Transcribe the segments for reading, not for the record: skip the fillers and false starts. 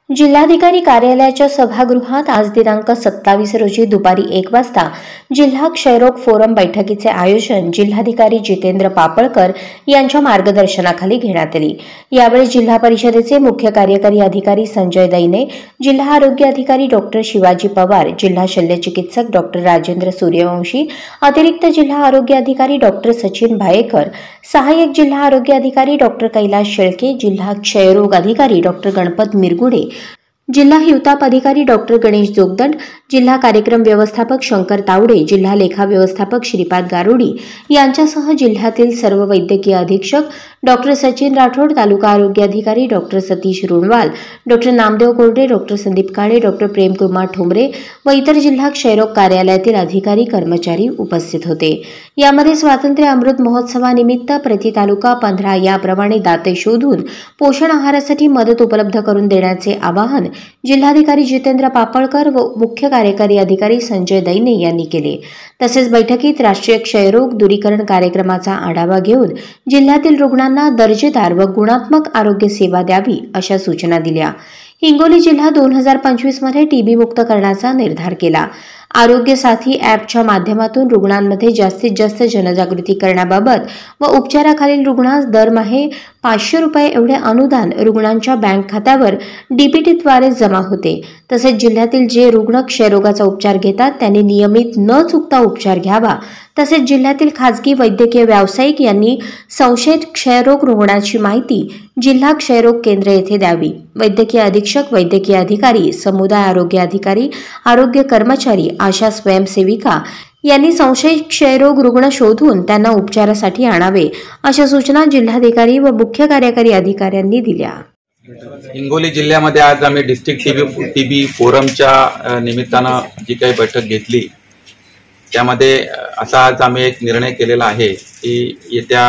जिल्हाधिकारी कार्यालयाच्या सभागृहात आज दिनांक 27 रोजी दुपारी 1 वाजता जिल्हा क्षयरोग फोरम बैठकीचे आयोजन जिल्हाधिकारी जितेंद्र पापळकर यांच्या मार्गदर्शनाखाली घेण्यात आले। यावेळी जिल्हा परिषदेचे मुख्य कार्यकारी अधिकारी संजय दैने, जिल्हा आरोग्य अधिकारी डॉक्टर शिवाजी पवार, जिल्हा शल्यचिकित्सक डॉक्टर राजेंद्र सूर्यवंशी, अतिरिक्त जिल्हा आरोग्य अधिकारी डॉक्टर सचिन भायेकर, सहाय्यक जिल्हा आरोग्य अधिकारी डॉक्टर कैलास शेळके, जिल्हा क्षयरोग अधिकारी डॉक्टर गणपत मिरगुडे, जिल्हा हिवताप अधिकारी डॉक्टर गणेश जोगदंड, जिल्हा कार्यक्रम व्यवस्थापक शंकर तावडे, जिल्हा लेखा व्यवस्थापक श्रीपाद गारुडी यांच्यासह जिल्ह्यातील सर्व वैद्यकीय अधीक्षक डॉक्टर सचिन राठोड, तालुका आरोग्य अधिकारी doctor Satish Runwal, doctor Namdev Korde, doctor Sandeep Kale, doctor Premkumar Thombre व इतर जिल्हा क्षयरोग कार्यालयातील अधिकारी कर्मचारी उपस्थित होते। यामध्ये स्वातंत्र्य अमृत महोत्सवानिमित्त प्रति तालुका 15 याप्रमाणे दाते शोधून पोषण आहारासाठी मदत उपलब्ध करून देण्याचे आवाहन जिल्हाधिकारी जितेंद्र पापळकर व मुख्य कार्यकारी अधिकारी संजय दैने यांनी केले। तसेच बैठकीत राष्ट्रीय क्षयरोग दूरीकरण कार्यक्रमाचा आढावा घेऊन जिल्ह्यातील रुग्णांना दर्जेदार व गुणात्मक आरोग्य सेवा द्यावी अशा सूचना दिल्या। हिंगोली जिल्हा 2025 मध्ये टीबी मुक्त करण्याचा निर्धार केला। आरोग्य साथी ॲपच्या माध्यमातून रुग्णांमध्ये जास्तीत जास्त जनजागृती करण्याबाबत व उपचाराखालील रुग्णास दरमहा 500 रुपये एवढे अनुदान रुग्णांच्या बँक खात्यावर डीबीटीद्वारे जमा होते। तसेच जिल्ह्यातील जे रुग्ण क्षयरोगाचा उपचार घेतात त्यांनी नियमित न चुकता उपचार घ्यावा। तसेच जिल्ह्यातील खाजगी वैद्यकीय व्यावसायिक यांनी संशयित क्षयरोग रुग्णाची माहिती जिल्हा क्षयरोग केंद्र येथे द्यावी। वैद्यकीय अधीक्षक, वैद्यकीय अधिकारी, समुदाय आरोग्य अधिकारी, आरोग्य कर्मचारी, आशा स्वयंसेविका यांनी संशयित क्षयरोग रुग्ण शोधून त्यांना उपचारासाठी आणावे अशा सूचना जिल्हाधिकारी व मुख्य कार्यकारी अधिकाऱ्यांनी दिल्या। हिंगोली जिल्ह्यामध्ये आज आम्ही डिस्ट्रिक्ट टीबी फोरमच्या निमित्तानं जी काही बैठक घेतली त्यामध्ये असा आज आम्ही एक निर्णय केलेला आहे की येत्या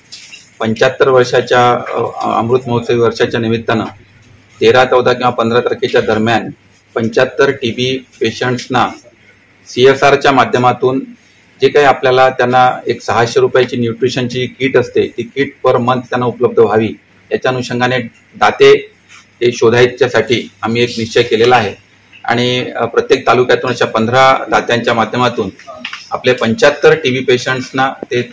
75 वर्षाच्या अमृत महोत्सवी वर्षाच्या निमित्तानं 13, 14 किंवा 15 तारखेच्या दरम्यान 75 टीबी पेशंट्सना CSRच्या माध्यमातून जे काही आपल्याला त्यांना एक 600 रुपयाची न्यूट्रिशनची किट असते ती किट पर मंथ त्यांना उपलब्ध व्हावी याच्या अनुषंगाने दाते हे शोधायच्यासाठी आम्ही एक निश्चय केलेला आहे आणि प्रत्येक तालुक्यातून अशा 15 दात्यांच्या माध्यमातून आपले 75 टीबी पेशंट्सना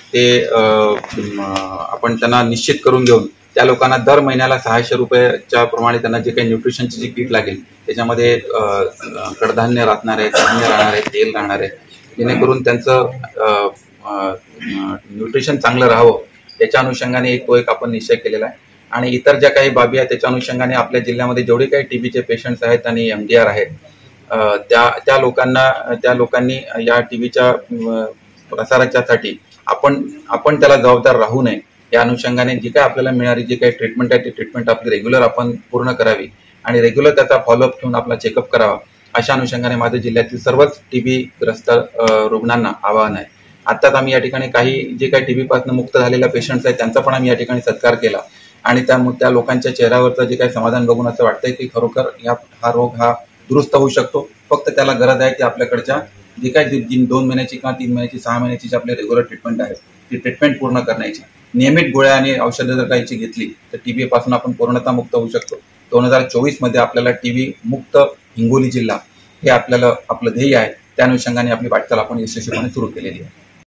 आपण त्यांना निश्चित करून घेऊन त्या लोकांना दर महिन्याला 600 रुपयाच्या प्रमाणे त्यांना जे काही न्यूट्रिशनची जी किट लागेल त्याच्यामध्ये कडधान्य राहणार आहे, धान्य राहणार आहे, तेल राहणार आहे, जेणेकरून त्यांचं न्यूट्रिशन चांगलं राहावं त्याच्या अनुषंगाने एक आपण निश्चय केलेला आहे। आणि इतर ज्या काही बाबी आहेत त्याच्या अनुषंगाने आपल्या जिल्ह्यामध्ये जेवढे काही टीबीचे पेशंट्स आहेत आणि MDR आहेत त्या लोकांनी या टीबीच्या प्रसाराच्यासाठी आपण त्याला जबाबदार राहू नये या अनुषंगाने जी काही आपल्याला मिळणारी जी काही ट्रीटमेंट आहे ती ट्रीटमेंट आपली रेग्युलर आपण पूर्ण करावी आणि रेग्युलर त्याचा फॉलोअप घेऊन आपला चेकअप करावा अशा अनुषंगाने माझ्या जिल्ह्यातील सर्वच टीबी ग्रस्त रुग्णांना आवाहन आहे। आत्ताच आम्ही या ठिकाणी काही जे काही टीबीपासून मुक्त झालेल्या पेशंट्स आहेत त्यांचा पण आम्ही या ठिकाणी सत्कार केला आणि त्या लोकांच्या चेहऱ्यावरचं जे काही समाधान बघून असं वाटतंय की खरोखर हा रोग हा दुरुस्त होऊ शकतो। फक्त त्याला गरज आहे की आपल्याकडच्या जी काही 2 महिन्याची किंवा 3 महिन्याची 6 महिन्याची जी आपली रेग्युलर ट्रीटमेंट आहे ती ट्रीटमेंट पूर्ण करण्याची, नियमित गोळ्या आणि औषधं जर काहीची घेतली तर टीबी पासून आपण पूर्णतः मुक्त होऊ शकतो। 2024 मध्ये आपल्याला टीबी मुक्त हिंगोली जिल्हा हे आपलं ध्येय आहे। त्या अनुषंगाने आपली वाटचाल आपण यशस्वीपणे सुरू केलेली आहे।